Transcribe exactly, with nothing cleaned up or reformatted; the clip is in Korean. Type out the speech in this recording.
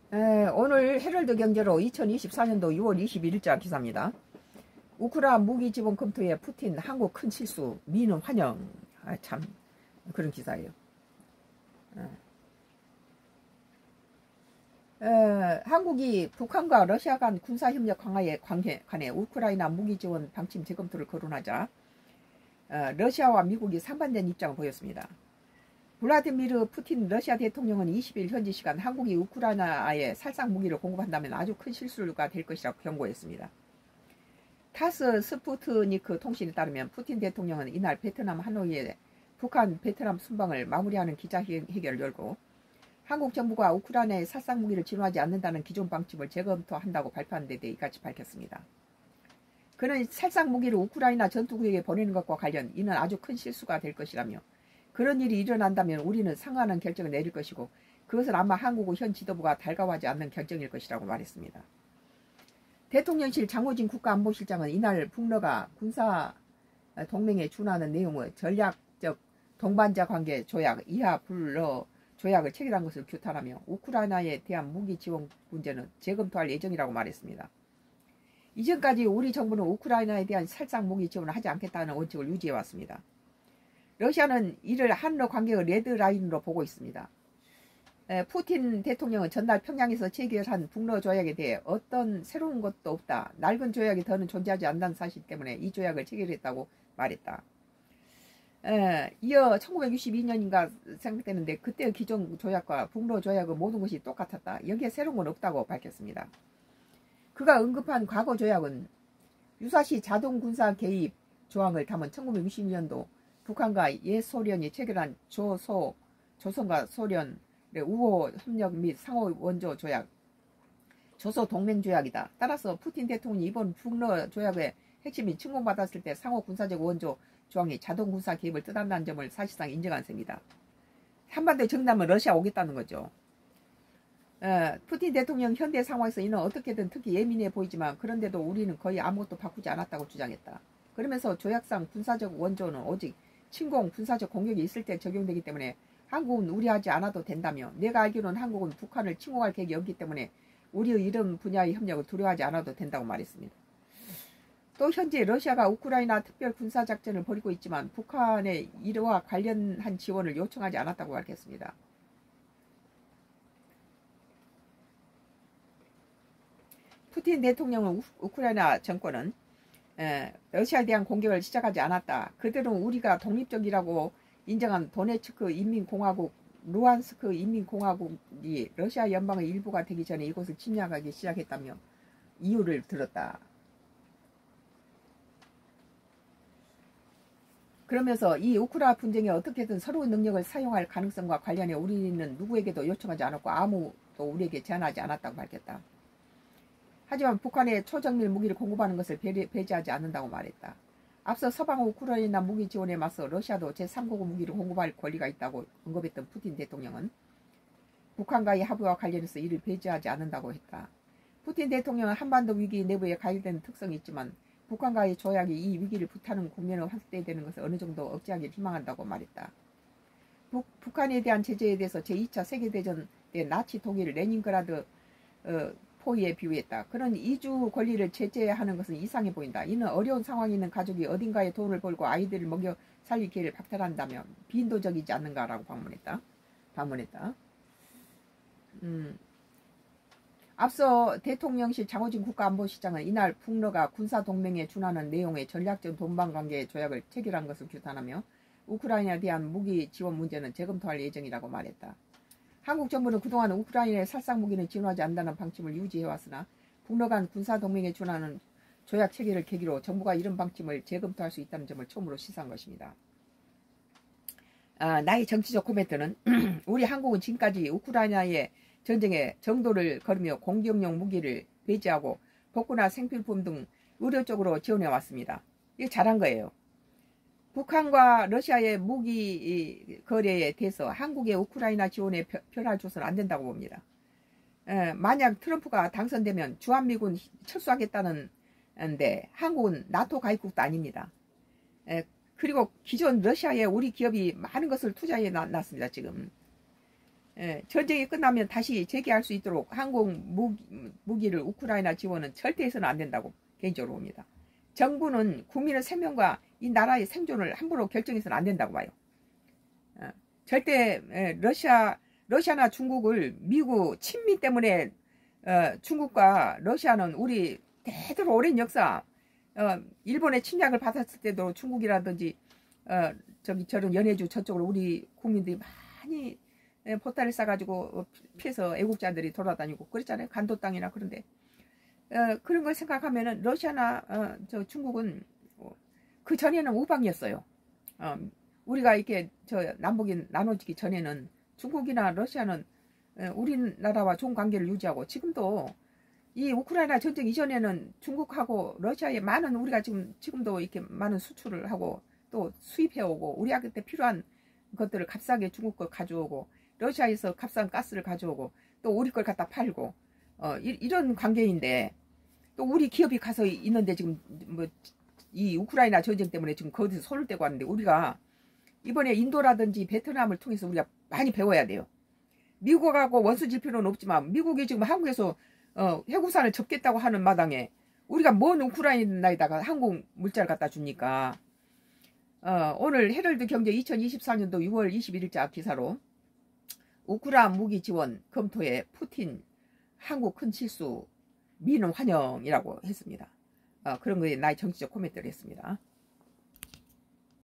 에, 오늘 헤럴드 경제로 이천이십사 년도 유월 이십일일자 기사입니다. 우크라 무기 지원 검토에 푸틴 한국 큰 실수 미는 환영. 아, 참 그런 기사예요. 에. 에, 한국이 북한과 러시아 간 군사협력 강화에 관계, 관해 우크라이나 무기 지원 방침 재검토를 거론하자 에, 러시아와 미국이 상반된 입장을 보였습니다. 블라디미르 푸틴 러시아 대통령은 이십일 현지 시간 한국이 우크라이나에 살상 무기를 공급한다면 아주 큰 실수가 될 것이라고 경고했습니다. 타스 스푸트니크 통신에 따르면 푸틴 대통령은 이날 베트남 하노이에 북한 베트남 순방을 마무리하는 기자회견을 열고 한국 정부가 우크라이나에 살상 무기를 지원하지 않는다는 기존 방침을 재검토한다고 발표한 데 대해 이같이 밝혔습니다. 그는 살상 무기를 우크라이나 전투구역에 보내는 것과 관련 이는 아주 큰 실수가 될 것이라며 그런 일이 일어난다면 우리는 상응하는 결정을 내릴 것이고 그것은 아마 한국 현 지도부가 달가워하지 않는 결정일 것이라고 말했습니다. 대통령실 장호진 국가안보실장은 이날 북러가 군사 동맹에 준하는 내용의 전략적 동반자 관계 조약 이하 불러 조약을 체결한 것을 규탄하며 우크라이나에 대한 무기 지원 문제는 재검토할 예정이라고 말했습니다. 이전까지 우리 정부는 우크라이나에 대한 살상 무기 지원을 하지 않겠다는 원칙을 유지해왔습니다. 러시아는 이를 한러 관계의 레드라인으로 보고 있습니다. 에, 푸틴 대통령은 전날 평양에서 체결한 북러 조약에 대해 어떤 새로운 것도 없다. 낡은 조약이 더는 존재하지 않는 사실 때문에 이 조약을 체결했다고 말했다. 에, 이어 천구백육십이 년인가 생각되는데 그때의 기존 조약과 북러 조약의 모든 것이 똑같았다. 여기에 새로운 건 없다고 밝혔습니다. 그가 언급한 과거 조약은 유사시 자동 군사 개입 조항을 담은 천구백육십 년도 북한과 옛소련이 체결한 조소, 조선과 소련의 우호 협력 및 상호 원조 조약, 조소 동맹 조약이다. 따라서 푸틴 대통령이 이번 북러 조약의 핵심이 침공받았을 때 상호 군사적 원조 조항이 자동 군사 개입을 뜻한다는 점을 사실상 인정한 셈이다. 한반도에 정리하면 러시아 오겠다는 거죠. 에, 푸틴 대통령 현대 상황에서 이는 어떻게든 특히 예민해 보이지만 그런데도 우리는 거의 아무것도 바꾸지 않았다고 주장했다. 그러면서 조약상 군사적 원조는 오직 침공, 군사적 공격이 있을 때 적용되기 때문에 한국은 우려하지 않아도 된다며 내가 알기로는 한국은 북한을 침공할 계획이 없기 때문에 우리의 이런 분야의 협력을 두려워하지 않아도 된다고 말했습니다. 또 현재 러시아가 우크라이나 특별 군사작전을 벌이고 있지만 북한의 이와 관련한 지원을 요청하지 않았다고 밝혔습니다. 푸틴 대통령은 우크라이나 정권은 에, 러시아에 대한 공격을 시작하지 않았다. 그들은 우리가 독립적이라고 인정한 도네츠크 인민공화국, 루안스크 인민공화국이 러시아 연방의 일부가 되기 전에 이곳을 침략하기 시작했다며 이유를 들었다. 그러면서 이 우크라 분쟁에 어떻게든 서로의 능력을 사용할 가능성과 관련해 우리는 누구에게도 요청하지 않았고 아무도 우리에게 제안하지 않았다고 밝혔다. 하지만 북한에 초정밀 무기를 공급하는 것을 배제하지 않는다고 말했다. 앞서 서방 우크라이나 무기 지원에 맞서 러시아도 제삼국의 무기를 공급할 권리가 있다고 언급했던 푸틴 대통령은 북한과의 합의와 관련해서 이를 배제하지 않는다고 했다. 푸틴 대통령은 한반도 위기 내부에 가열된 특성이 있지만 북한과의 조약이 이 위기를 불타는 국면을 확대되는 것을 어느 정도 억제하기를 희망한다고 말했다. 북, 북한에 대한 제재에 대해서 제이 차 세계대전 때 나치 독일 레닌그라드 어, 포위에 비유했다. 그런 이주 권리를 제재하는 것은 이상해 보인다. 이는 어려운 상황에 있는 가족이 어딘가에 돈을 벌고 아이들을 먹여 살릴 기회를 박탈한다면 비인도적이지 않는가라고 방문했다. 방문했다. 음. 앞서 대통령실 장호진 국가안보실장은 이날 북러가 군사동맹에 준하는 내용의 전략적 동반관계 조약을 체결한 것을 규탄하며 우크라이나에 대한 무기 지원 문제는 재검토할 예정이라고 말했다. 한국 정부는 그동안 우크라이나의 살상 무기는 지원하지 않는다는 방침을 유지해왔으나 북러 간 군사동맹에 준하는 조약 체결을 계기로 정부가 이런 방침을 재검토할 수 있다는 점을 처음으로 시사한 것입니다. 아, 나의 정치적 코멘트는 우리 한국은 지금까지 우크라이나의 전쟁에 정도를 걸으며 공격용 무기를 배제하고 복구나 생필품 등 의료적으로 지원해왔습니다. 이게 잘한 거예요. 북한과 러시아의 무기 거래에 대해서 한국의 우크라이나 지원에 변화 줘서는 안 된다고 봅니다. 에, 만약 트럼프가 당선되면 주한미군 철수하겠다는데 한국은 나토 가입국도 아닙니다. 에, 그리고 기존 러시아에 우리 기업이 많은 것을 투자해 놨습니다. 지금 예, 전쟁이 끝나면 다시 재개할 수 있도록 항공 무기, 무기를 우크라이나 지원은 절대 해서는 안 된다고 개인적으로 봅니다. 정부는 국민의 생명과 이 나라의 생존을 함부로 결정해서는 안 된다고 봐요. 어, 절대 예, 러시아, 러시아나 중국을 미국 친미 때문에 어, 중국과 러시아는 우리 대대로 오랜 역사, 어, 일본의 침략을 받았을 때도 중국이라든지 어, 저기 저런 연해주 저쪽으로 우리 국민들이 많이 보따리 싸가지고 피해서 애국자들이 돌아다니고 그랬잖아요. 간도 땅이나 그런데 어, 그런 걸 생각하면은 러시아나 어, 저 중국은 어, 그 전에는 우방이었어요. 어, 우리가 이렇게 저 남북이 나눠지기 전에는 중국이나 러시아는 어, 우리나라와 좋은 관계를 유지하고 지금도 이 우크라이나 전쟁 이전에는 중국하고 러시아에 많은 우리가 지금 지금도 이렇게 많은 수출을 하고 또 수입해오고 우리한테 필요한 것들을 값싸게 중국 거 가져오고 러시아에서 값싼 가스를 가져오고 또 우리 걸 갖다 팔고 어, 이, 이런 관계인데 또 우리 기업이 가서 있는데 지금 뭐 이 우크라이나 전쟁 때문에 지금 거기서 손을 떼고 하는데 우리가 이번에 인도라든지 베트남을 통해서 우리가 많이 배워야 돼요. 미국하고 원수 질 필요는 없지만 미국이 지금 한국에서 어, 해구산을 접겠다고 하는 마당에 우리가 뭔 우크라이나에다가 항공 물자를 갖다 주니까 어, 오늘 헤럴드 경제 이천이십사 년도 유월 이십일일자 기사로 우크라 무기 지원 검토에 푸틴 한국 큰 실수 미는 환영이라고 했습니다. 어, 그런 거에 나의 정치적 코멘트를 했습니다.